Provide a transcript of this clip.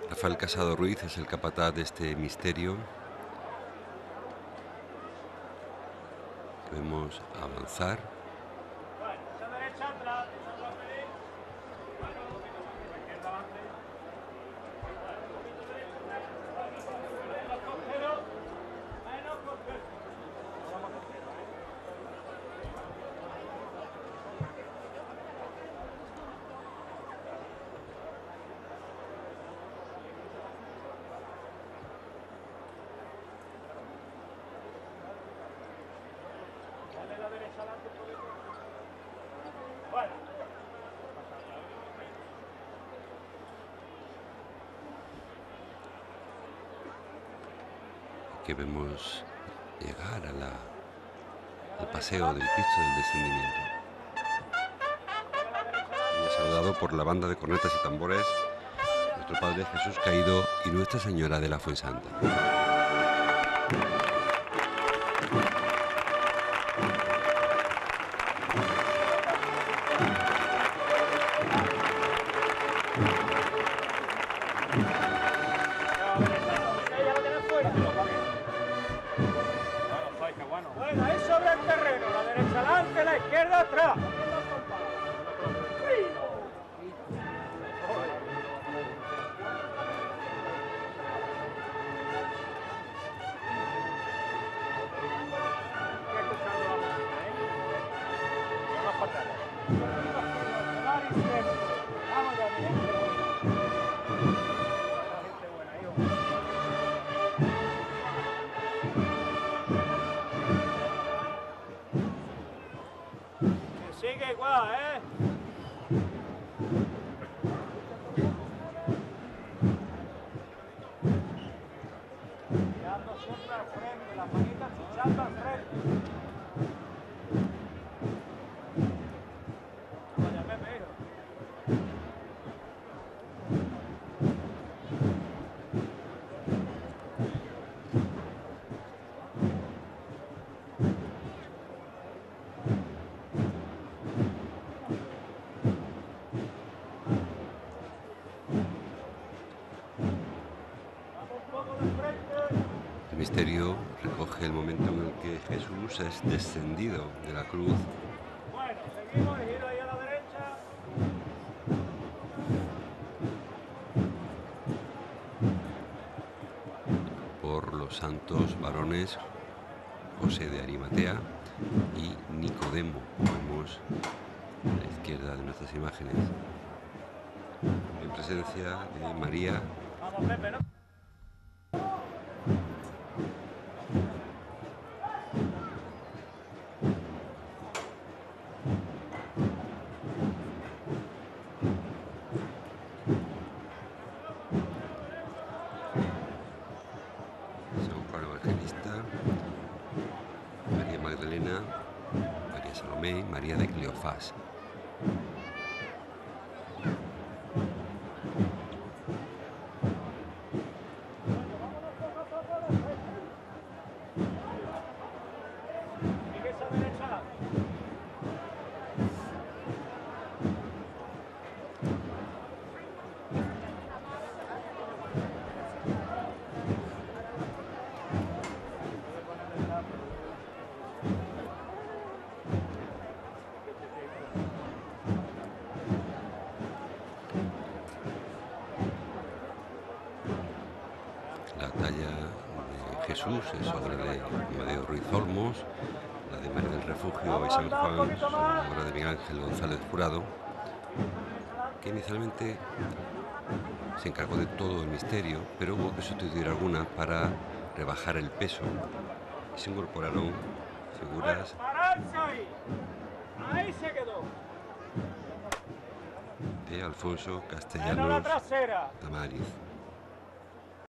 Rafael Casado Ruiz es el capataz de este misterio que vemos avanzar. Que vemos llegar al paseo del Cristo del Descendimiento. Y es saludado por la banda de cornetas y tambores, nuestro Padre Jesús Caído y Nuestra Señora de la Fuensanta. Bueno, ahí sobre el terreno, la derecha adelante, la izquierda atrás. Sigue igual, ¿eh? Mirando siempre al frente, las manitas chuchando al frente. Vaya, Pepe, hijo. El misterio recoge el momento en el que Jesús es descendido de la cruz. Bueno, seguimos, el giro ahí a la derecha. Por los santos varones José de Arimatea y Nicodemo. Vemos a la izquierda de nuestras imágenes, en presencia de María. Vamos, Pepe, ¿no? San Juan Evangelista, María Magdalena, María Salomé y María de Cleofás. Sigue esa derecha adelante. La talla de Jesús es obra de Amadeo Ruiz Olmos, la de María del Refugio y San Juan es obra de Miguel Ángel González Jurado, que inicialmente se encargó de todo el misterio, pero hubo que sustituir algunas para rebajar el peso y se incorporaron figuras ¡Pararse ahí! Ahí se quedó. de Alfonso Menos la Castellanos trasera. Tamariz.